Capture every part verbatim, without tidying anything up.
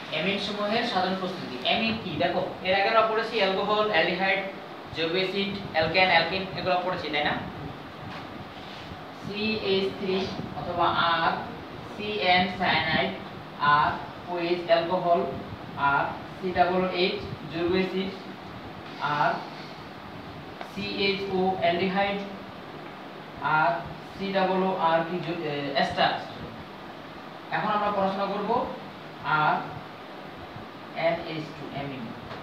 Amine সমূহের সাধারণ প্রস্তুতি। অ্যামিন কি দেখো, এর আগে আমরা পড়েছি অ্যালকোহল, অ্যালডিহাইড, জৈব অ্যাসিড, অ্যালকেন, অ্যালকিন এগুলো পড়েছি তাই না? সি এইচ থ্রি অথবা R, C N cyanide, R OH alcohol, R C double H জৈব acid, R C H O aldehyde, R C double O R কি এস্টার। এখন আমরা পড়াশোনা করব R N H two amine.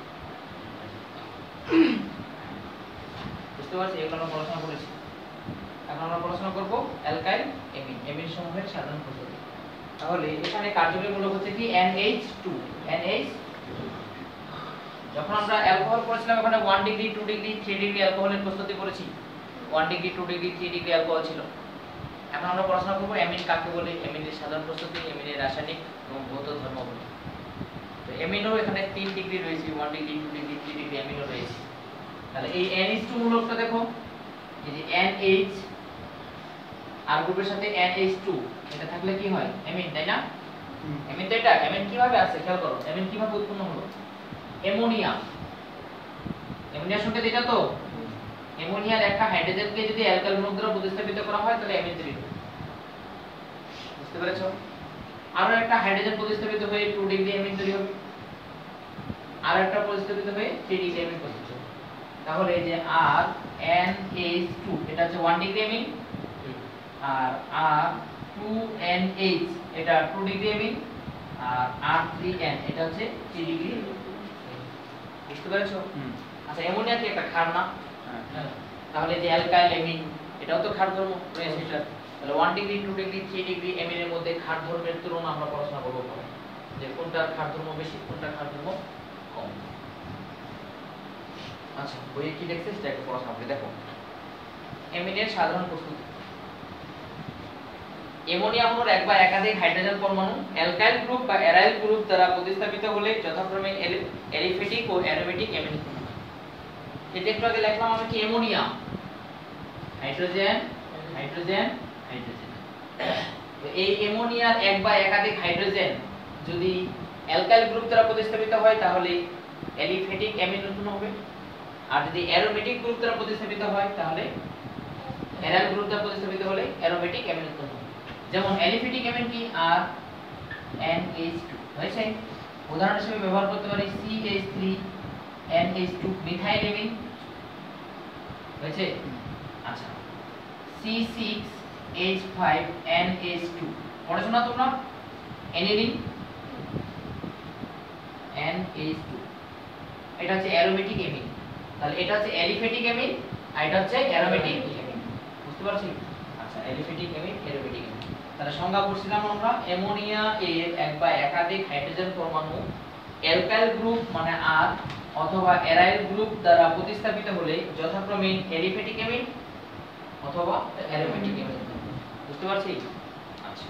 বুঝতে পারছি এগুলো আমরা পড়াশোনা করেছি। এখন আমরা পড়াশোনা করব অ্যালকাইল অ্যামিন, অ্যামিন সমূহের সাধারণ প্রস্তুতি। তাহলে এখানে কার্যকরীমূলক হচ্ছে কি N H two, N H two. যখন আমরা অ্যালকোহল পড়ছিলাম ওখানে one degree, two degree, three degree অ্যালকোহলের প্রস্তুতি পড়েছি। One degree, two degree, three degree alcohol ছিল। এখন আমরা পড়াশোনা করব অ্যামিন কাকে বলে, অ্যামিনের সাধারণ প্রস্তুতি, অ্যামিনের রাসায়নিক এবং ভৌত ধর্মাবলী। তো অ্যামিনও এখানে তিন ডিগ্রি রয়েছে, one degree, two degree, three degree অ্যামিনও রয়েছে। তাহলে এই এন এইচ টু মূলকটা দেখো, এই যে এন এইচ আর গ্রুপের সাথে এন এইচ টু এটা থাকলে কি হয় অ্যামিন, তাই না? অ্যামিন তো এটা, অ্যামিন কিভাবে আসে খেয়াল করো, অ্যামিন কিভাবে উৎপন্ন হলো? অ্যামোনিয়া, অ্যামোনিয়ার সঙ্গে এটা তো অ্যামোনিয়ার একটা হাইড্রোজেনকে যদি অ্যালকাইল মূলক দ্বারা প্রতিস্থাপিত করা হয় তাহলে অ্যামিন তৈরি হবে। বুঝতে পেরেছো? আরো একটা হাইড্রোজেন প্রতিস্থাপিত হয়ে টু ডিগ্রি অ্যামিন তৈরি হবে, আর একটা প্রতিস্থাপিত হয়ে থ্রি ডিগ্রি অ্যামিন প্রস্তুত হবে। তাহলে এই যে আর এন এইচ টু এটা হচ্ছে ওয়ান ডিগ্রি অ্যামিন, আর আর টু এন এইচ এটা টু ডিগ্রি অ্যামিন, আর আর থ্রি এন এটা হচ্ছে থ্রি ডিগ্রি। বুঝতে পেরেছো? আচ্ছা অ্যামোনিয়া কি একটা ক্ষার না? তাহলে যে অ্যালকাইল অ্যামিন এটাও তো ক্ষার ধর্ম রয়েছে এটা। তাহলে one degree, two degree, three degree অ্যামিনের মধ্যে ক্ষার ধর্মের তুলনা আমরা পড়াশোনা করব যে কোনটার ক্ষার ধর্ম বেশি, কোনটার ক্ষার ধর্ম কম। আচ্ছা বইয়ে কি লিখছে সেটা একটু পড়াশোনা করে দেখো। অ্যামিনের সাধারণ প্রস্তুতি। অ্যামোনিয়া অণুর এক বা একাধিক হাইড্রোজেন পরমাণু অ্যালকাইল গ্রুপ বা অ্যারাইল গ্রুপ দ্বারা প্রতিস্থাপিত হলে যথাক্রমে অ্যালিফেটিক ও অ্যারোমেটিক অ্যামিন উৎপন্ন হয়। এটা একটু আগে লিখলাম আমরা কি অ্যামোনিয়া, হাইড্রোজেন হাইড্রোজেন হাইড্রোজেন। তো এই অ্যামোনিয়ার এক বা একাধিক হাইড্রোজেন যদি অ্যালকাইল গ্রুপ দ্বারা প্রতিস্থাপিত হয় তাহলে অ্যালিফেটিক অ্যামিন উৎপন্ন হবে, আর যদি অ্যারোমেটিক গ্রুপ দ্বারা প্রতিস্থাপিত হয় তাহলে অ্যারাইল গ্রুপ দ্বারা প্রতিস্থাপিত হলে অ্যারোমেটিক অ্যামিন উৎপন্ন হবে। যেমন অ্যালিফেটিক অ্যামিন কি আর এন এইচ টু হয়েছে, উদাহরণ হিসেবে ব্যবহার করতে পারি C H three N H two methyl amine হয়েছে। আচ্ছা C six H five N H two পড়াশোনা তোমরা অ্যানিলিন এন এইচ টু এটা হচ্ছে অ্যারোমেটিক অ্যামিন। তাহলে এটা হচ্ছে অ্যালিফেটিক অ্যামিন আর এটা হচ্ছে অ্যারোমেটিক অ্যামিন। বুঝতে পারছি? আচ্ছা অ্যালিফেটিক অ্যামিন, অ্যারোমেটিক অ্যামিন। তাহলে সংজ্ঞা পড়ছিলাম আমরা অ্যামোনিয়া এর এক বা একাধিক হাইড্রোজেন পরমাণু অ্যালকাইল গ্রুপ মানে আর অথবা অ্যারাইল গ্রুপ দ্বারা প্রতিস্থাপিত হলে যথাক্রমে অ্যালিফেটিক অ্যামিন অথবা অ্যারোমেটিক অ্যামিন। বুঝতে পারছি? আচ্ছা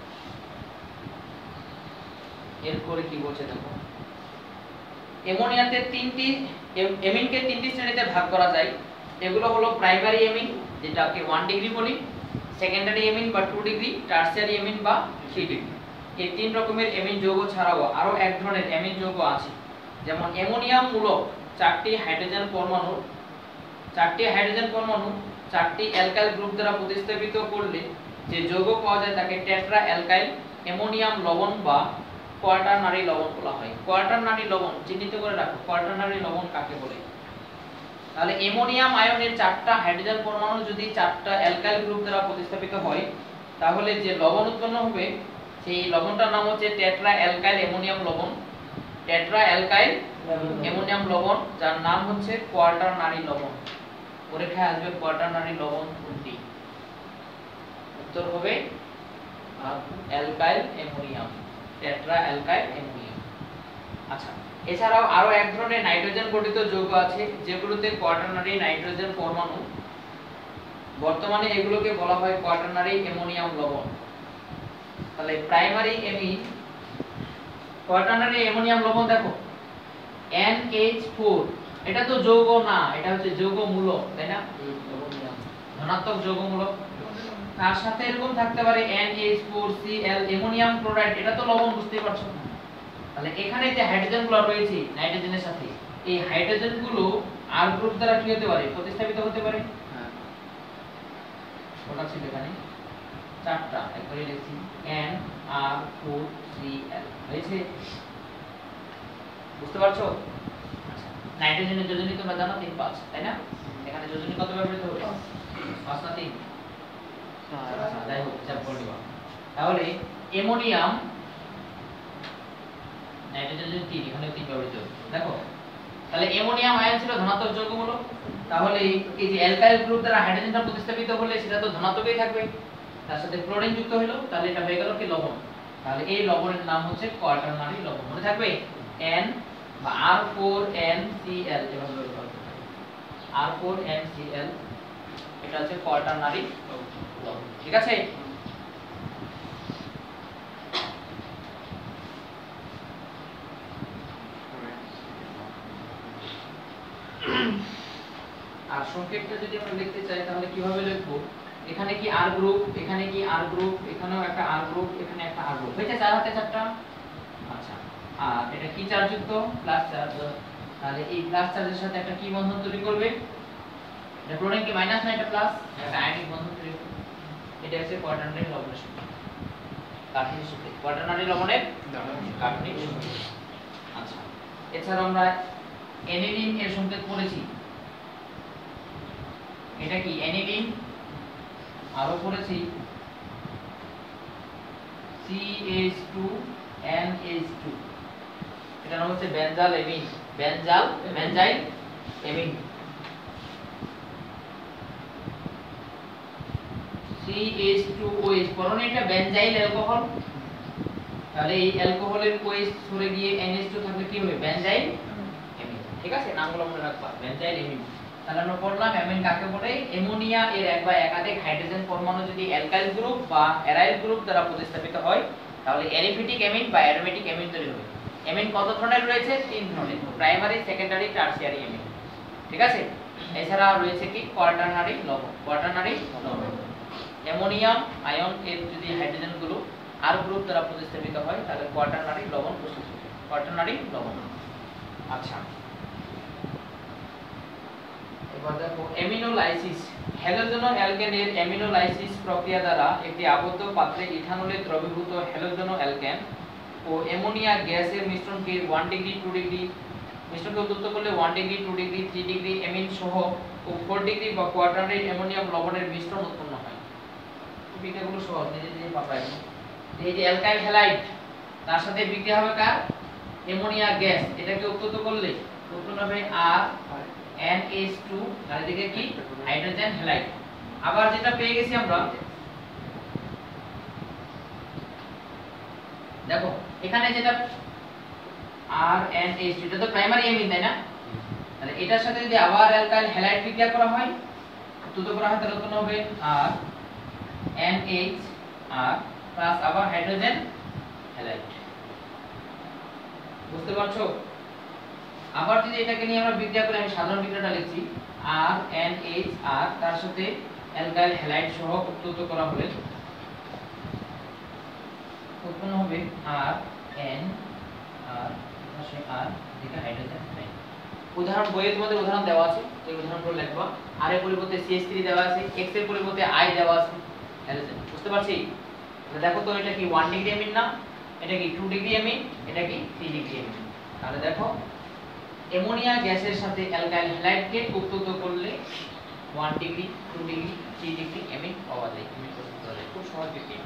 এরপরে কি বলছে দেখো, অ্যামোনিয়াতে তিনটি অ্যামিনকে তিনটি শ্রেণীতে ভাগ করা যায়। এগুলো হলো প্রাইমারি অ্যামিন যেটাকে ওয়ান ডিগ্রি বলি, সেকেন্ডারি অ্যামিন বা টু ডিগ্রি, টারশিয়ারি অ্যামিন বা থ্রি ডিগ্রি। এই তিন রকমের অ্যামিন যৌগ ছাড়াও আরো এক ধরনের অ্যামিন যৌগ আছে, যেমন অ্যামোনিয়াম মূলক চারটি হাইড্রোজেন পরমাণু চারটি হাইড্রোজেন পরমাণু চারটি অ্যালকাইল গ্রুপ দ্বারা প্রতিস্থাপিত করলে যে যৌগ পাওয়া যায় তাকে টেট্রা অ্যালকাইল অ্যামোনিয়াম লবণ বা কোয়াটারনারি লবণ বলা হয়। কোয়াটারনারি লবণ চিহ্নিত করে রাখো, কোয়াটারনারি লবণ কাকে বলে। তাহলে অ্যামোনিয়াম আয়নের চারটা হাইড্রোজেন পরমাণু যদি চারটা অ্যালকাইল গ্রুপ দ্বারা প্রতিস্থাপিত হয় তাহলে যে লবণ উৎপন্ন হবে সেই লবণটার নাম হচ্ছে টেট্রা অ্যালকাইল অ্যামোনিয়াম লবণ। টেট্রা অ্যালকাইল অ্যামোনিয়াম লবণ যার নাম হচ্ছে কোয়াটারনারি লবণ। পরীক্ষায় আসবে কোয়াটারনারি লবণ কোনটি? উত্তর হবে alkyl ammonium, tetra alkyl ammonium. আচ্ছা এছাড়াও আরো এক ধরনের নাইট্রোজেন গঠিত যৌগ আছে যেগুলোতে কোয়াটারনারি নাইট্রোজেন পরমাণু, বর্তমানে এগুলোকে বলা হয় কোয়াটারনারি অ্যামোনিয়াম লবণ। তাহলে প্রাইমারি অ্যামিন কোয়াটারনারি অ্যামোনিয়াম লবণ দেখো এন এইচ ফোর এটা তো যৌগ না, এটা হচ্ছে যৌগমূলক, তাই না? ধনাত্মক যৌগমূলক। তার সাথে এরকম থাকতে পারে N H four C L ammonium chloride, এটা তো লবণ, বুঝতেই পারছো। তাহলে এখানে যে হাইড্রোজেনগুলো রয়েছে নাইট্রোজেনের সাথে, এই হাইড্রোজেনগুলো আর গ্রুপ দ্বারা কি হতে পারে? প্রতিস্থাপিত হতে পারে। হ্যাঁ, ওটা ছিল এখানে চারটা, একবারে লিখছি N R O C L হয়েছে, বুঝতে পারছো? আচ্ছা, নাইট্রোজেনের যোজনী তোমরা জানো তিন পাঁচ, তাই না? এখানে যোজনী কত ব্যবহৃত হবে? পাঁচ না তিন? আচ্ছা, যাই হোক, হিসাব করে নিবা। তাহলে অ্যামোনিয়াম, নাইট্রোজেন তিন, এখানে তিন ব্যবহৃত হবে। দেখো, তাহলে অ্যামোনিয়াম আয়ন ছিল ধনাত্মক যৌগমূলক, তাহলে এই যে অ্যালকাইল গ্রুপ দ্বারা হাইড্রোজেনটা প্রতিস্থাপিত হলে সেটা তো ধনাত্মকই থাকবে, তার সাথে ক্লোরিন যুক্ত হলো, তাহলে এটা হয়ে গেল কি লবণ। তাহলে এই লবণের নাম হচ্ছে কোয়াটারনারি লবণ, মনে থাকবে? N বা R four N C L এভাবে ব্যবহার করতে হবে। R four N C L এটা হচ্ছে কোয়াটারনারি লবণ, ঠিক আছে? আর সংকেতটা যদি আমরা লিখতে চাই তাহলে কিভাবে লিখবো? এখানে কি আর গ্রুপ, এখানে কি আর গ্রুপ, এখানেও একটা আর গ্রুপ, এখানে একটা আর গ্রুপ, হয়েছে চার হাতে চারটা। আচ্ছা, আর এটা কি চার্জ যুক্ত? Plus charge. তাহলে এই প্লাস চার্জের সাথে একটা কি বন্ধন তৈরি করবে? এটা ক্লোরিন কি মাইনাস না, এটা প্লাস, একটা আয়নিক বন্ধন তৈরি করবে। এটা হচ্ছে কোয়াটারনারি লবণের সংকেত, গাঠনিক সংকেত, কোয়াটারনারি লবণের গাঠনিক সংকেত। আচ্ছা, এছাড়া আমরা অ্যানিলিন এর সংকেত পড়েছি, এটা কি অ্যানিলিন, আরো পড়েছি C H two N H two, এটা নাম হচ্ছে benzal amine, benzal benzyl amine. C H two O H, কারণ এটা বেনজাইল অ্যালকোহল, তাহলে এই অ্যালকোহলের OH সরে গিয়ে এন এইচ টু থাকলে কি হবে? বেনজাইল এমিন, ঠিক আছে? নামগুলো মনে রাখবা, বেনজাইল এমিন। তাহলে আমরা পড়লাম অ্যামিন কাকে বলে। অ্যামোনিয়া এর এক বা একাধিক হাইড্রোজেন পরমাণু যদি অ্যালকাইল গ্রুপ বা অ্যারাইল গ্রুপ দ্বারা প্রতিস্থাপিত হয় তাহলে অ্যারিফিটিক অ্যামিন বা অ্যারোমেটিক অ্যামিন তৈরি হবে। অ্যামিন কত ধরনের রয়েছে? তিন ধরনের, প্রাইমারি, সেকেন্ডারি, টারসিয়ারি অ্যামিন, ঠিক আছে? এছাড়া রয়েছে কি কোয়াটারনারি লবণ, কোয়াটারনারি লবণ। অ্যামোনিয়াম আয়ন এর যদি হাইড্রোজেনগুলো আর গ্রুপ দ্বারা প্রতিস্থাপিত হয় তাহলে কোয়াটারনারি লবণ প্রস্তুত হবে, কোয়াটারনারি লবণ। আচ্ছা, এবার দেখো অ্যামিনোলাইসিস। হ্যালোজেন ও অ্যালকেনের অ্যামিনোলাইসিস প্রক্রিয়া দ্বারা একটি আবদ্ধ পাত্রে ইথানলে দ্রবীভূত হ্যালোজেন ও অ্যালকেন ও অ্যামোনিয়া গ্যাসের মিশ্রণকে এক ডিগ্রি দুই ডিগ্রি মিশ্রণকে উত্তপ্ত করলে এক ডিগ্রি দুই ডিগ্রি তিন ডিগ্রি অ্যামিন সহ ও চার ডিগ্রি বা কোয়াটারনারি অ্যামোনিয়াম লবণের মিশ্রণ উৎপন্ন হয়। বিক্রিয়াগুলো সহজ, নিজে নিজে পাবা। এই যে অ্যালকাইল হ্যালাইড, তার সাথে বিক্রিয়া হবে কার? অ্যামোনিয়া গ্যাস, এটাকে উত্তপ্ত করলে উৎপন্ন হবে আর এন এইচ টু, আর এদিকে কি? Hydrogen halide. আবার যেটা পেয়ে গেছি আমরা, দেখো এখানে যেটা আর এন এইচ টু, এটা তো প্রাইমারি অ্যামিন, তাই না? তাহলে এটার সাথে যদি আবার অ্যালকাইল হ্যালাইড বিক্রিয়া করা হয়, উত্তপ্ত করা হয়, তাহলে উৎপন্ন হবে R N H R plus আবার হাইড্রোজেন হ্যালাইড, বুঝতে পারছো? আবার যদি এটাকে নিয়ে আমরা বিক্রিয়া করি, আমি সাধারণ বিক্রিয়াটা লিখছি, আর এন এইচ আর তার সাথে অ্যালকাইল হ্যালাইড সহ উত্তপ্ত করা হলে উৎপন্ন হবে আর এন আর পাশে আর দিকে হাইড্রোজেন হ্যালাইড। উদাহরণ বইয়ে তোমাদের উদাহরণ দেওয়া আছে, এই উদাহরণগুলো লিখবা। আর এর পরিবর্তে সি এইচ থ্রি দেওয়া আছে, এক্স এর পরিবর্তে আই দেওয়া আছে, হ্যালোজেন, বুঝতে পারছি? তাহলে দেখো তো এটা কি এক ডিগ্রি অ্যামিন না, এটা কি দুই ডিগ্রি অ্যামিন, এটা কি তিন ডিগ্রি অ্যামিন। তাহলে দেখো অ্যামোনিয়া গ্যাসের সাথে অ্যালকাইল হ্যালাইডকে উত্তপ্ত করলে এক ডিগ্রি দুই ডিগ্রি তিন ডিগ্রি অ্যামিন পাওয়া যায়, অ্যামিন প্রস্তুত করা যায়, খুব সহজ বিক্রিয়া।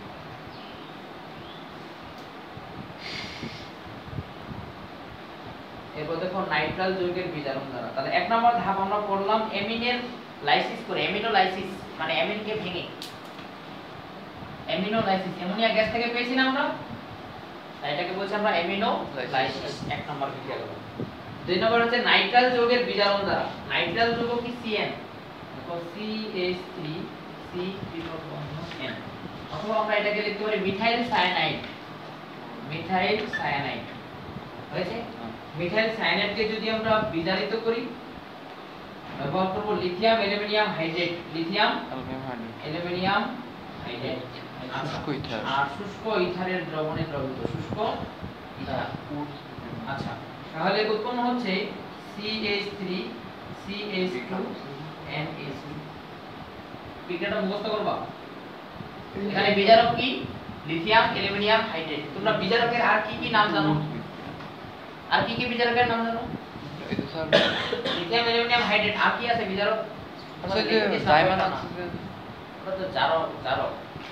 এরপর দেখো নাইট্রাল যৌগের বিজারণ দ্বারা। তাহলে এক নম্বর ধাপ আমরা পড়লাম অ্যামিনের লাইসিস করে, অ্যামিনোলাইসিস মানে অ্যামিনকে ভেঙে, অ্যামিনোলাইসিস অ্যামোনিয়া গ্যাস থেকে পেয়েছি না আমরা, তাই এটাকে বলছি আমরা অ্যামিনোলাইসিস, এক নম্বর বিক্রিয়া করব। দুই নম্বর হচ্ছে নাইট্রাল যৌগের বিজারণ দ্বারা। নাইট্রাল যৌগ কি সিএন, দেখো C H three C triple বন্ধন এন, অথবা আমরা এটাকে লিখতে পারি মিথাইল সায়ানাইড, মিথাইল সায়ানাইড, হয়েছে? মিথাইল সায়ানাইডকে যদি আমরা বিজারিত করি ব্যবহার করব lithium aluminium hydrate, lithium aluminium hydrate আর শুষ্ক ইথারের দ্রবণে দ্রবীভূত, শুষ্ক ইথার। আচ্ছা তাহলে উৎপন্ন হচ্ছে C H three C H two N H two. বিক্রিয়াটা মুখস্থ করবা। এখানে বিজারক কি? Lithium aluminium hydrate. তোমরা বিজারকের আর কি কি নাম জানো? আর কি কি বিজারকের নাম জানো? এটা স্যার লিথিয়াম অ্যালুমিনিয়াম হাইড্রেট। আর কি আছে বিজারক? আচ্ছা যে জাইমান আছে ওটা তো জারক জারক।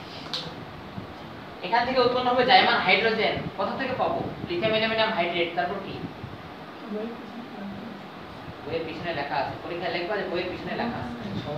এখান থেকে উৎপন্ন হবে জাইমান হাইড্রোজেন। কোথা থেকে পাবো? Lithium aluminium hydrate. তারপর কি? বইয়ের পিছনে লেখা আছে। পরীক্ষায় লিখবা যে বইয়ের পিছনে লেখা আছে।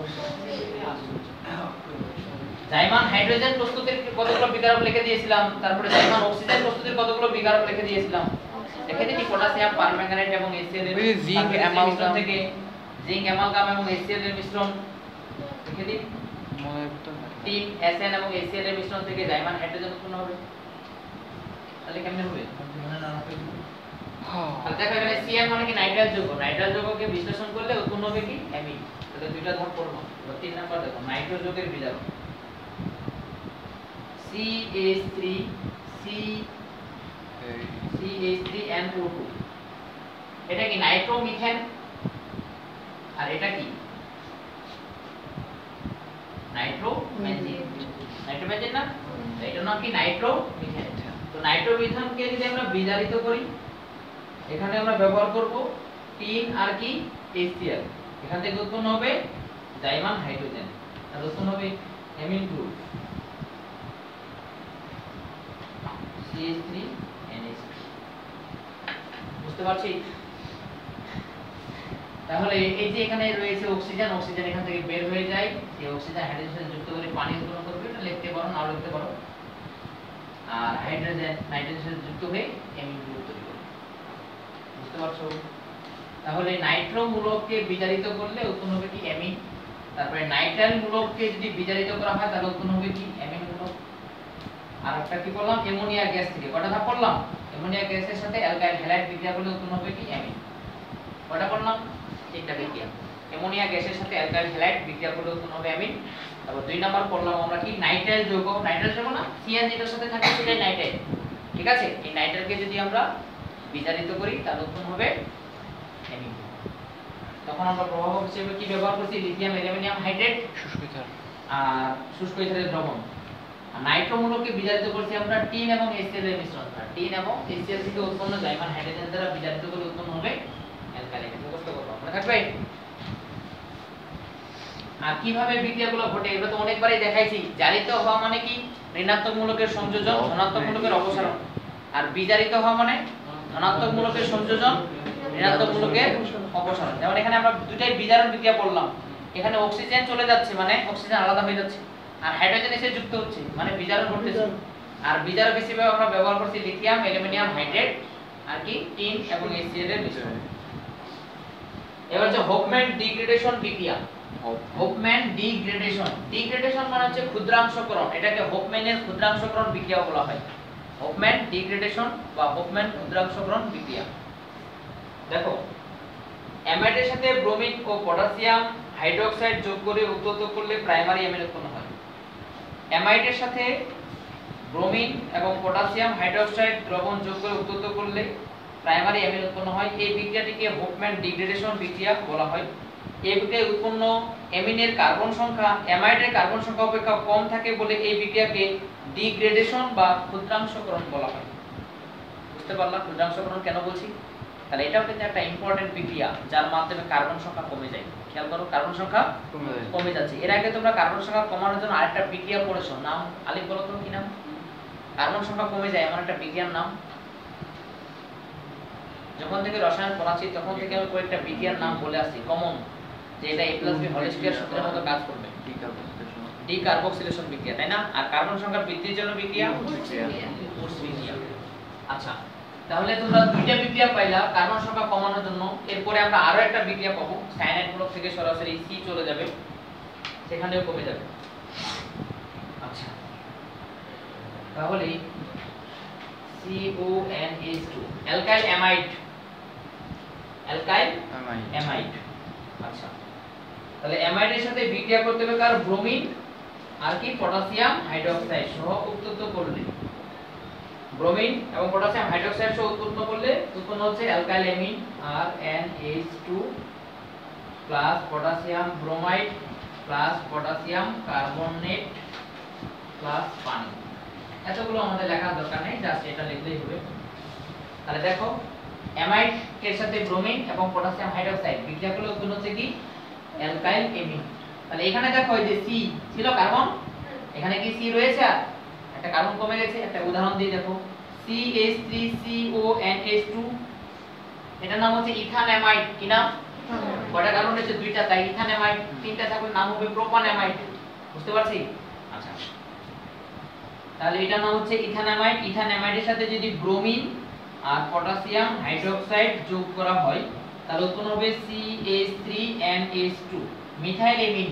জাইমান হাইড্রোজেন প্রস্তুতির কতগুলো বিকারক লিখে দিয়েছিলাম। তারপরে জাইমান অক্সিজেন প্রস্তুতির কতগুলো বিকারক লিখে দিয়েছিলাম। লিখে দিই পটাশিয়াম পারম্যাঙ্গানেট এবং HCl এর জিঙ্ক অ্যামালগাম থেকে জিঙ্ক অ্যামালগাম এবং HCl এর মিশ্রণ লিখে দিই। তিন এসএন এবং HCl এর মিশ্রণ থেকে জাইমান হাইড্রোজেন উৎপন্ন হবে। তাহলে কেমনে হবে? মনে না রাখবে। আর দেখো এখানে সিএন মানে কি? নাইট্রাইল যৌগ। নাইট্রাইল যৌগকে বিশ্লেষণ করলে উৎপন্ন হবে কি? অ্যামিন। তাহলে দুইটা ধাপ পড়লো। এবার তিন নাম্বার দেখো নাইট্রো যৌগের বিজারক C H three C C H three N O two. এটা কি? নাইট্রোমিথেন। আর এটা কি? নাইট্রোমেনজিন। নাইট্রোমেনজিন না? এটার নাম কি? নাইট্রোমিথেন। তো নাইট্রোমিথেনকে যদি আমরা বিজারিত করি এখানে আমরা ব্যবহার করব তিন আর কি? HCl। এখান থেকে উৎপন্ন হবে জাইমান হাইড্রোজেন। আর উৎপন্ন হবে amine group C H three N H two. বুঝতে পারছি? তাহলে এই যে এখানে রয়েছে অক্সিজেন, অক্সিজেন এখান থেকে বের হয়ে যায়। এই অক্সিজেন হাইড্রোজেনের সাথে যুক্ত করে পানি উৎপন্ন করবে। এটা লিখতে পারো নাও লিখতে পারো। আর হাইড্রোজেন নাইট্রোজেনের সাথে যুক্ত হয়ে অ্যামিন গ্রুপ তৈরি করবে। বুঝতে পারছো? তাহলে নাইট্রো মূলককে বিজারিত করলে উৎপন্ন হবে কি? অ্যামিন। তারপরে নাইট্রাইল মূলককে যদি বিজারিত করা হয় তাহলে উৎপন্ন হবে কি? অ্যামিন মূলক। আর একটা কি বললাম? অ্যামোনিয়া গ্যাস থেকে কয়টা ধাপ পড়লাম? অ্যামোনিয়া গ্যাসের সাথে অ্যালকাইল হ্যালাইড বিক্রিয়া করলে উৎপন্ন হবে কি? অ্যামিন। কয়টা পড়লাম? তিনটা বিক্রিয়া। অ্যামোনিয়া গ্যাসের সাথে অ্যালকাইল হ্যালাইড বিক্রিয়া করলে উৎপন্ন হবে অ্যামিন। তারপর দুই নাম্বার পড়লাম আমরা কি? নাইট্রাইল যৌগ। নাইট্রাইল যৌগ না? সিএন যেটার সাথে থাকে সেটাই নাইট্রাইল। ঠিক আছে? এই নাইট্রাইলকে যদি আমরা বিজারিত করি তাহলে উৎপন্ন হবে অ্যামিন। তখন আমরা প্রভাবক হিসেবে কি ব্যবহার করছি? লিথিয়াম অ্যালুমিনিয়াম হাইড্রেট শুষ্ক ইথার আর শুষ্ক ইথারের দ্রবণ। আর নাইট্রো মূলককে বিজারিত করছি আমরা টিন এবং HCl এর মিশ্রণ দ্বারা। টিন এবং HCl থেকে উৎপন্ন জাইমান হাইড্রোজেন দ্বারা বিজারিত করে উৎপন্ন হবে অ্যালকাইল। মুখস্থ করব। মনে থাকবে? আর কিভাবে বিক্রিয়াগুলো ঘটে এগুলো তো অনেকবারই দেখাইছি। জারিত হওয়া মানে কি? ঋণাত্মক মূলকের সংযোজন, ধনাত্মক মূলকের অপসারণ। আর বিজারিত হওয়া মানে ধনাত্মক মূলকের সংযোজন, ঋণাত্মক মূলকের অপসারণ। যেমন এখানে আমরা দুটাই বিজারণ বিক্রিয়া পড়লাম। এখানে অক্সিজেন চলে যাচ্ছে মানে অক্সিজেন আলাদা হয়ে যাচ্ছে, আর হাইড্রোজেন এসে যুক্ত হচ্ছে মানে বিজারণ ঘটতেছে। আর বিজারক হিসেবে আমরা ব্যবহার করছি লিথিয়াম অ্যালুমিনিয়াম হাইড্রেট আর কি? টিন এবং HCl এর মিশ্রণ। এবার হচ্ছে হোফম্যান ডিগ্রেডেশন বিক্রিয়া। হোফম্যান ডিগ্রেডেশন। ডিগ্রেডেশন মানে হচ্ছে ক্ষুদ্রাংশকরণ। এটাকে হোফম্যানের ক্ষুদ্রাংশকরণ বিক্রিয়া বলা হয়। হোফম্যান ডিগ্রেডেশন বা হোফম্যান ক্ষুদ্রাংশকরণ বিক্রিয়া। দেখো অ্যামাইডের সাথে ব্রোমিন ও পটাশিয়াম হাইড্রোক্সাইড যোগ করে উত্তপ্ত করলে প্রাইমারি অ্যামিন উৎপন্ন হয়। অ্যামাইডের সাথে ব্রোমিন এবং পটাশিয়াম হাইড্রোক্সাইড দ্রবণ যোগ করে উত্তপ্ত করলে প্রাইমারি অ্যামিন উৎপন্ন হয়। এই বিক্রিয়াটিকে হোফম্যান ডিগ্রেডেশন বিক্রিয়া বলা হয়। এই বিক্রিয়ায় উৎপন্ন অ্যামিনের কার্বন সংখ্যা অ্যামাইডের কার্বন সংখ্যা অপেক্ষা কম থাকে বলে এই বিক্রিয়াকে ডিগ্রেডেশন বা ক্ষুদ্রাংশকরণ বলা হয়। বুঝতে পারলাম ক্ষুদ্রাংশকরণ কেন বলছি? তাহলে এটাও কিন্তু একটা ইম্পর্টেন্ট বিক্রিয়া যার মাধ্যমে কার্বন সংখ্যা কমে যায়। খেয়াল করো কার্বন সংখ্যা কমে যাচ্ছে। এর আগে তোমরা কার্বন সংখ্যা কমানোর জন্য আরেকটা বিক্রিয়া পড়েছো, নাম আলিফ বলো তো কি নাম? কার্বন সংখ্যা কমে যায় এমন একটা বিক্রিয়ার নাম। যখন থেকে রসায়ন পড়াচ্ছি তখন থেকে আমি কয়েকটা বিক্রিয়ার নাম বলে আসছি কমন, যে এটা A plus B whole square সূত্রের মতো কাজ করবে। ডিকার্বক্সিলেশন বিক্রিয়া, তাই না? আর কার্বন সংখ্যা বৃদ্ধির জন্য বিক্রিয়া উৎস বিক্রিয়া। আচ্ছা তাহলে তোমরা দুইটা বিক্রিয়া পাইলা কার্বন সংখ্যা কমানোর জন্য। এরপরে আমরা আরো একটা বিক্রিয়া পাবো, সায়ানাইড মূলক থেকে সরাসরি C চলে যাবে, সেখানেও কমে যাবে। আচ্ছা তাহলে C O N H two alkyl amide. Alkyl amide. আচ্ছা তাহলে অ্যামাইডের সাথে বিক্রিয়া করতে হবে কার? ব্রোমিন আর কি পটাশিয়াম হাইড্রোক্সাইড সহ উত্তপ্ত করলে ব্রোমিন এবং পটাশিয়াম হাইড্রোক্সাইড সহ উৎপন্ন করলে উৎপন্ন হচ্ছে alkyl amine R N H two plus potassium bromide plus potassium carbonate plus পানি। এতগুলো আমাদের লেখার দরকার নেই, জাস্ট এটা লিখলেই হবে। তাহলে দেখো অ্যামাইড এর সাথে ব্রোমিন এবং পটাশিয়াম হাইড্রোক্সাইড বিক্রিয়া করলে উৎপন্ন হচ্ছে কি অ্যালকাইল অ্যামিন। তাহলে এখানে দেখো এই যে সি ছিল কার্বন, এখানে কি সি রয়েছে আর একটা কার্বন কমে গেছে। একটা উদাহরণ দিয়ে দেখো C H three C O N H two, এটার নাম হচ্ছে ইথানঅ্যামাইড। কি নাম? কয়টা কার্বন রয়েছে? দুইটা, তাই ইথানঅ্যামাইড। তিনটা থাকলে নাম হবে প্রোপানঅ্যামাইড। বুঝতে পারছি? আচ্ছা, তাহলে এটার নাম হচ্ছে ইথানঅ্যামাইড। ইথানঅ্যামাইডের সাথে যদি ব্রোমিন আর পটাশিয়াম হাইড্রোক্সাইড যোগ করা হয় তাহলে উৎপন্ন হবে C H three N H two, methyl amine.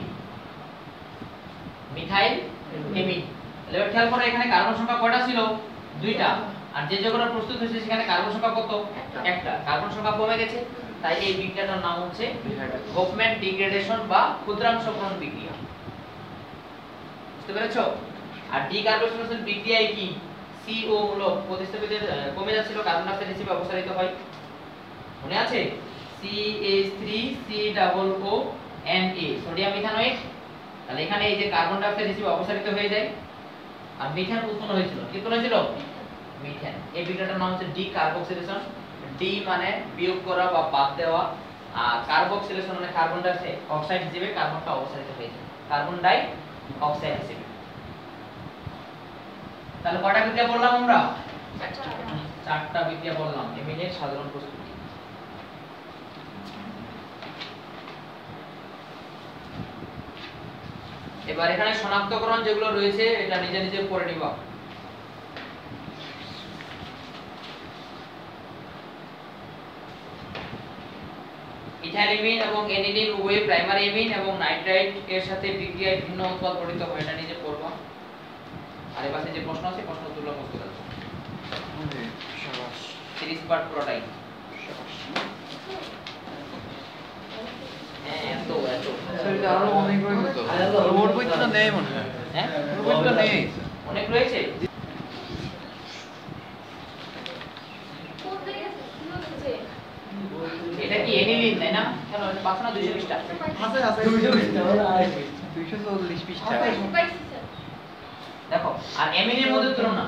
Methyl amine. তাহলে এবার খেয়াল করো এখানে কার্বন সংখ্যা কয়টা ছিল? দুইটা, আর যে যৌগটা প্রস্তুত হয়েছে সেখানে কার্বন সংখ্যা কত? একটা। কার্বন সংখ্যা কমে গেছে, তাই এই বিক্রিয়াটার নাম হচ্ছে হোফম্যান ডিগ্রেডেশন বা ক্ষুদ্রাংশকরণ বিক্রিয়া। বুঝতে পেরেছো? আর ডিকার্বক্সিলেশন বিক্রিয়ায় কি সিও মূলক প্রতিস্থাপিত কমে যাচ্ছিল, কার্বন ডাই অক্সাইড হিসেবে অপসারিত হয়। মনে আছে? C H three C double O N A, sodium ethanoate. তাহলে এখানে এই যে কার্বন ডাই অক্সাইড হিসেবে অপসারিত হয়ে যায় আর মিথেন উৎপন্ন হয়েছিল। কি উৎপন্ন হয়েছিল? মিথেন। এই বিক্রিয়াটার নাম হচ্ছে ডিকার্বক্সিলেশন। ডি মানে বিয়োগ করা বা বাদ দেওয়া, আর কার্বক্সিলেশন মানে কার্বন ডাই অক্সাইড হিসেবে কার্বনটা অপসারিত হয়ে যায়, কার্বন ডাই অক্সাইড হিসেবে। তাহলে কয়টা বিক্রিয়া বললাম আমরা? চারটা বিক্রিয়া বললাম এমিনের সাধারণ প্রস্তুতি। এবার এখানে শনাক্তকরণ যেগুলো রয়েছে এটা নিজে নিজে পড়ে নিবা। ইথাইল অ্যামিন এবং অ্যানিলিন উভয় প্রাইমারি অ্যামিন এবং নাইট্রাইট এর সাথে বিক্রিয়ায় ভিন্ন উৎপাদ গঠিত হয়, এটা নিজে পড়বা। আর এই পাশে যে প্রশ্ন আছে প্রশ্ন তুলনা করতে দাও। তিরিশ পার্ট পুরোটাই। হ্যাঁ এত এত সেটা আরো অনেক রয়েছে তো। ওর বইটা তো নেই মনে হয়। হ্যাঁ ওর বইটা নেই। অনেক রয়েছে। এটা কি অ্যানিলিন তাই না? কেন এটা পাঁচ না দুইশো বিশ টা? আছে আছে দুইশো বিশ টা দুইশো চল্লিশ পৃষ্ঠা। দেখো আর অ্যামিনের মধ্যে তুলনা।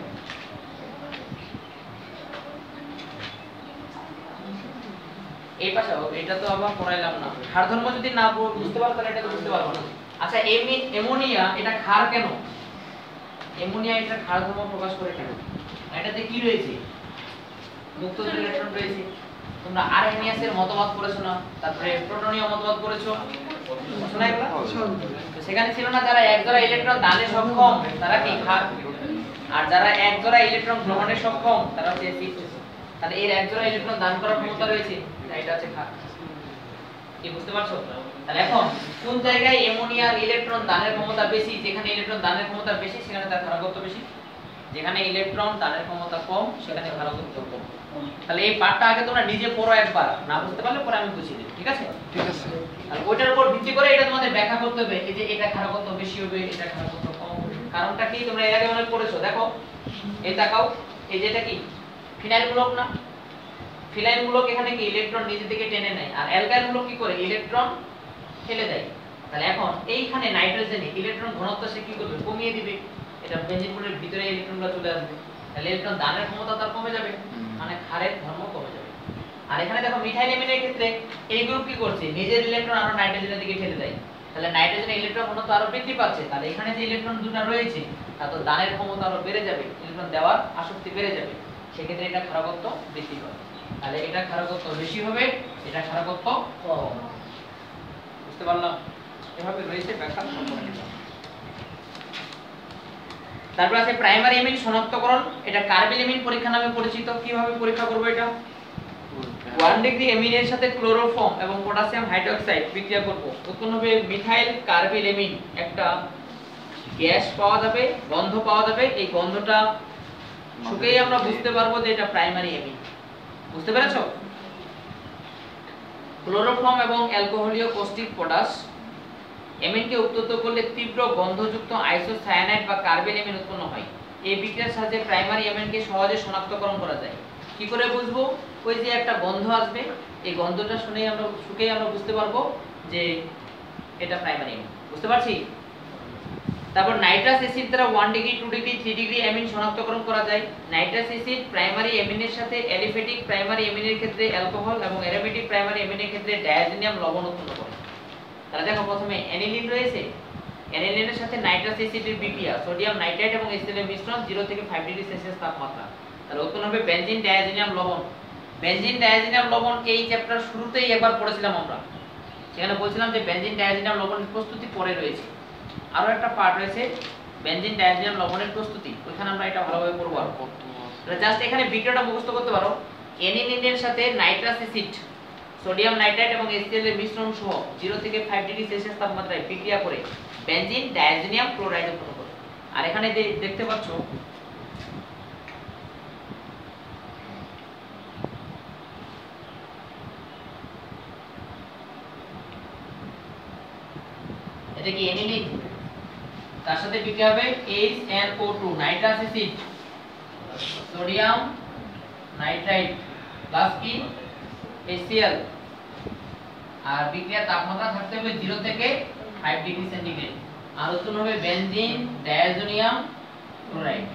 এই পাশে এটা তো আবার পড়াইলাম না। ক্ষার ধর্ম যদি না বুঝতে পারো তাহলে এটা তো বুঝতে পারবো না। আচ্ছা এমিন অ্যামোনিয়া এটা ক্ষার কেন? অ্যামোনিয়া এটা ক্ষার ধর্ম প্রকাশ করে কেন? এটাতে কি রয়েছে? মুক্ত ইলেকট্রন রয়েছে। তোমরা আরহেনিয়াসের মতবাদ পড়েছো না? তারপরে প্রোটনীয় মতবাদ পড়েছো? শোনা এগুলা? তো সেখানে ছিল না যারা এক জোড়া ইলেকট্রন দানে সক্ষম তারা কি ক্ষার, আর যারা এক জোড়া ইলেকট্রন গ্রহণে সক্ষম তারা হচ্ছে অ্যাসিড। তাহলে এর এক জোড়া ইলেকট্রন দান করার ক্ষমতা রয়েছে, এটা হচ্ছে ক্ষার। কি বুঝতে পারছো? তাহলে এখন কোন জায়গায় অ্যামোনিয়ার ইলেকট্রন দানের ক্ষমতা বেশি? যেখানে ইলেকট্রন দানের ক্ষমতা বেশি সেখানে তার ক্ষারকত্ব বেশি, যেখানে ইলেকট্রন দানের ক্ষমতা কম সেখানে ক্ষারকত্ব কম। তাহলে এই পার্টটা আগে তোমরা নিজে পড়ো একবার, না বুঝতে পারলে পরে আমি বুঝিয়ে দেব, ঠিক আছে? ঠিক আছে। তাহলে ওইটার উপর ভিত্তি করে এটা তোমাদের ব্যাখ্যা করতে হবে, এই যে এটা ক্ষারকত্ব বেশি হবে, এটা ক্ষারকত্ব কম হবে। কারণটা কি তোমরা এর আগে মনে পড়েছো? দেখো এই তাকাও, এই যে এটা কি ফিনাইল মূলক না? ফিনাইল মূলক এখানে কি ইলেকট্রন নিজে থেকে টেনে নেয়, আর অ্যালকাইল মূলক কি করে ইলেকট্রন ফেলে দেয়। তাহলে এখন এইখানে নাইট্রোজেনে ইলেকট্রন ঘনত্ব সে কি করবে? কমিয়ে দিবে। এটা বেঞ্জিন পূর্ণের ভিতরে ইলেকট্রনগুলো চলে আসবে, তাহলে ইলেকট্রন দানের ক্ষমতা তার কমে যাবে, মানে ক্ষারের ধর্ম কমে যাবে। আর এখানে দেখো মিথাইল অ্যামিনের ক্ষেত্রে এই গ্রুপ কি করছে? নিজের ইলেকট্রন আরো নাইট্রোজেনের দিকে ঠেলে দেয়, তাহলে নাইট্রোজেনের ইলেকট্রন ঘনত্ব আরো বৃদ্ধি পাচ্ছে। তাহলে এখানে যে ইলেকট্রন দুটো রয়েছে তা তো দানের ক্ষমতা আরো বেড়ে যাবে, ইলেকট্রন দেওয়ার আসক্তি বেড়ে যাবে, সেক্ষেত্রে এটা ক্ষারকত্ব বৃদ্ধি পাবে। তাহলে এটা ক্ষারকত্ব বেশি হবে, এটা ক্ষারকত্ব কম। বুঝতে পারলাম? এভাবে রয়েছে ব্যাখ্যা সম্পূর্ণ। তারপর আছে প্রাইমারি অ্যামিন শনাক্তকরণ, এটা কার্বিল অ্যামিন পরীক্ষা নামে পরিচিত। কিভাবে পরীক্ষা করব এটা? এক ডিগ্রি অ্যামিনের সাথে ক্লোরোফর্ম এবং পটাশিয়াম হাইড্রোক্সাইড বিক্রিয়া করব, উৎপন্ন হবে মিথাইল কার্বিল অ্যামিন। একটা গ্যাস পাওয়া যাবে, গন্ধ পাওয়া যাবে, এই গন্ধটা শুকেই আমরা বুঝতে পারবো যে এটা প্রাইমারি অ্যামিন। বুঝতে পেরেছো? ক্লোরোফর্ম এবং অ্যালকোহলীয় কস্টিক পটাশ অ্যামিনকে উত্তপ্ত করলে তীব্র গন্ধযুক্ত আইসোসায়ানাইড বা কার্বিল অ্যামিন উৎপন্ন হয়। এই বিক্রিয়ার সাহায্যে প্রাইমারি অ্যামিনকে সহজে শনাক্তকরণ করা যায়। কি করে বুঝবো? ওই যে একটা গন্ধ আসবে, এই গন্ধটা শুনেই আমরা শুকেই আমরা বুঝতে পারবো যে এটা প্রাইমারি অ্যামিন। বুঝতে পারছি? তারপর নাইট্রাস অ্যাসিড দ্বারা one degree, two degree, three degree amine শনাক্তকরণ করা যায়। নাইট্রাস অ্যাসিড প্রাইমারি অ্যামিনের সাথে অ্যালিফেটিক প্রাইমারি অ্যামিনের ক্ষেত্রে অ্যালকোহল এবং অ্যারোমেটিক প্রাইমারি অ্যামিনের ক্ষেত্রে ডায়াজোনিয়াম লবণ উৎপন্ন করে। তাহলে দেখো প্রথমে অ্যানিলিন রয়েছে, অ্যানিলিনের সাথে নাইট্রাস অ্যাসিডের বিক্রিয়া, সোডিয়াম নাইট্রাইট এবং এসিলের মিশ্রণ জিরো থেকে ফাইভ ডিগ্রি সেলসিয়াস তাপমাত্রা। তাহলে উৎপন্ন হবে বেনজিন ডায়াজোনিয়াম লবণ। বেনজিন ডায়াজোনিয়াম লবণ এই চ্যাপ্টার শুরুতেই একবার পড়েছিলাম আমরা। সেখানে বলছিলাম যে বেনজিন ডায়াজোনিয়াম লবণের প্রস্তুতি পরে রয়েছে। আরো একটা পার্ট রয়েছে বেনজিন ডায়াজোনিয়াম লবণের প্রস্তুতি, ওইখানে আমরা এটা ভালোভাবে পড়ব। আর তাহলে জাস্ট এখানে বিক্রিয়াটা মুখস্থ করতে পারো। অ্যানিলিনের সাথে নাইট্রাস অ্যাসিড, সোডিয়াম নাইট্রাইট এবং এসিএল এর মিশ্রণ সহ জিরো থেকে ফাইভ ডিগ্রি সেলসিয়াস তাপমাত্রায় বিক্রিয়া করে বেনজিন ডায়াজোনিয়াম ক্লোরাইড উৎপন্ন করে। আর এখানে যে দেখতে পাচ্ছ এটা কি অ্যানিলিন, তার সাথে বিক্রিয়া হবে H N O two nitrous acid, sodium nitrite plus কি এসিএল। আর বিক্রিয়ার তাপমাত্রা থাকতে হবে জিরো থেকে ফাইভ ডিগ্রি সেন্টিগ্রেড। আর উৎপন্ন হবে বেনজিন ডায়াজোনিয়াম ক্লোরাইড।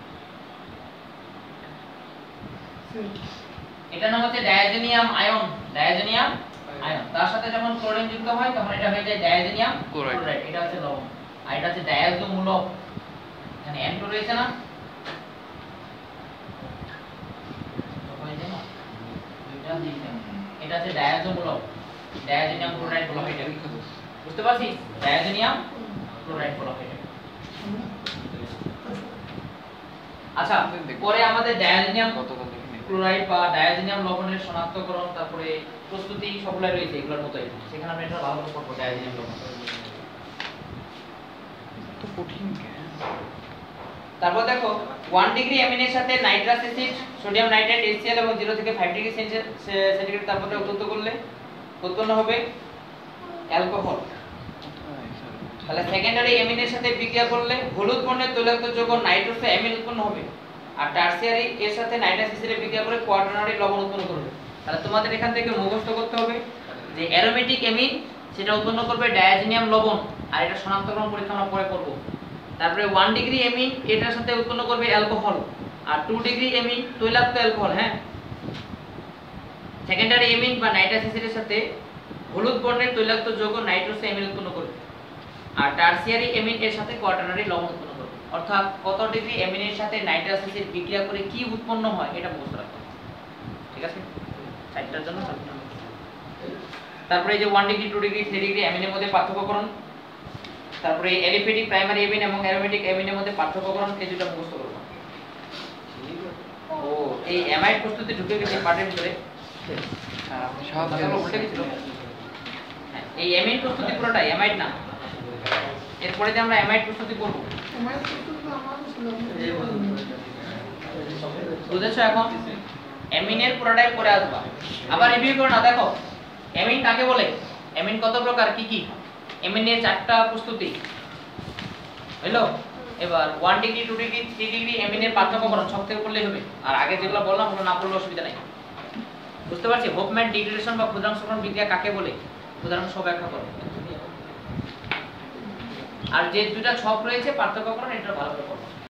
এটা নাম হচ্ছে ডায়াজোনিয়াম আয়ন, ডায়াজোনিয়াম আয়ন। তার সাথে যখন ক্লোরিন যুক্ত হয় তখন এটা হয়ে যায় ডায়াজোনিয়াম ক্লোরাইড। এটা হচ্ছে লবণ। আর এটা হচ্ছে ডায়াজো মূলক, এখানে এন টু রয়েছে না, এটা হচ্ছে ডায়াজো মূলক, ডায়াজোনিয়াম ক্লোরাইড বলা হয় এটাকে। বুঝতে পারছিস? ডায়াজোনিয়াম ক্লোরাইড বলা হয় এটাকে। আচ্ছা, পরে আমাদের ডায়াজোনিয়াম ক্লোরাইড বা ডায়াজোনিয়াম লবণের শনাক্তকরণ, তারপরে প্রস্তুতি সবগুলাই রয়েছে এগুলোর মতোই। সেখানে আমরা এটা ভালো করে পড়ব ডায়াজোনিয়াম লবণ। তো কঠিন কেন? তারপর দেখো ওয়ান ডিগ্রি অ্যামিনের সাথে nitrous acid, sodium nitrite, HCl এবং জিরো থেকে ফাইভ ডিগ্রি সেন্টিগ্রেড তাপমাত্রায় উত্তপ্ত করলে উৎপন্ন হবে অ্যালকোহল। তাহলে সেকেন্ডারি অ্যামিনের সাথে বিক্রিয়া করলে হলুদ বর্ণের তৈলাক্ত যৌগ নাইট্রোস অ্যামিন উৎপন্ন হবে। আর টারসিয়ারি এর সাথে নাইট্রাস অ্যাসিডের বিক্রিয়া করে কোয়াটারনারি লবণ উৎপন্ন করবে। তাহলে তোমাদের এখান থেকে মুখস্থ করতে হবে যে অ্যারোমেটিক অ্যামিন সেটা উৎপন্ন করবে ডায়াজোনিয়াম লবণ, আর এটা শনাক্তকরণ পরীক্ষা আমরা পরে করব। তারপরে ওয়ান ডিগ্রি অ্যামিন এটার সাথে উৎপন্ন করবে অ্যালকোহল, আর টু ডিগ্রি অ্যামিন তৈলাক্ত অ্যালকোহল। হ্যাঁ, সেকেন্ডারি অ্যামিন বা নাইট্রাস অ্যাসিডের সাথে হলুদ বর্ণের তৈলাক্ত যৌগ নাইট্রোস অ্যামিন উৎপন্ন করবে। আর টারসিয়ারি অ্যামিন এর সাথে কোয়াটারনারি লবণ উৎপন্ন করবে। অর্থাৎ কত ডিগ্রি অ্যামিনের সাথে নাইট্রাস অ্যাসিড বিক্রিয়া করে কি উৎপন্ন হয় এটা মুখস্থ রাখতে হবে। ঠিক আছে? চারটার জন্য চারটা। তারপরে এই যে one degree, two degree, three degree অ্যামিনের মধ্যে পার্থক্যকরণ, তারপরে অ্যালিফেটিক প্রাইমারি অ্যামিন এবং অ্যারোমেটিক অ্যামিনের মধ্যে পার্থক্যকরণ, এই দুটো মুখস্থ করব। ও এই অ্যামাইড প্রস্তুতি ঢুকে গেছে পার্টের ভিতরে। হ্যাঁ, আপনি সব তাহলে উল্টে গেছিল। হ্যাঁ, এই অ্যামিন প্রস্তুতি পুরোটাই অ্যামাইড না। এরপরে যে আমরা অ্যামাইড প্রস্তুতি করব। বুঝেছো? এখন অ্যামিনের পুরোটাই পরে আসবা। আবার রিভিউ করো না। দেখো অ্যামিন কাকে বলে, অ্যামিন কত প্রকার, কি কি? অ্যামিনের চারটা প্রস্তুতি হলো। এবার one degree, two degree, three degree অ্যামিনের পার্থক্যকরণ সব থেকে পড়লেই হবে। আর আগে যেগুলো বললাম ওগুলো না পড়লে অসুবিধা নাই। বুঝতে পারছি? হোপম্যান ডিগ্রেডেশন বা ক্ষুদ্রাংশকরণ বিক্রিয়া কাকে বলে উদাহরণ সব ব্যাখ্যা করো। আর যে দুটা ছক রয়েছে পার্থক্যকরণ, এটা ভালো করে পড়ো।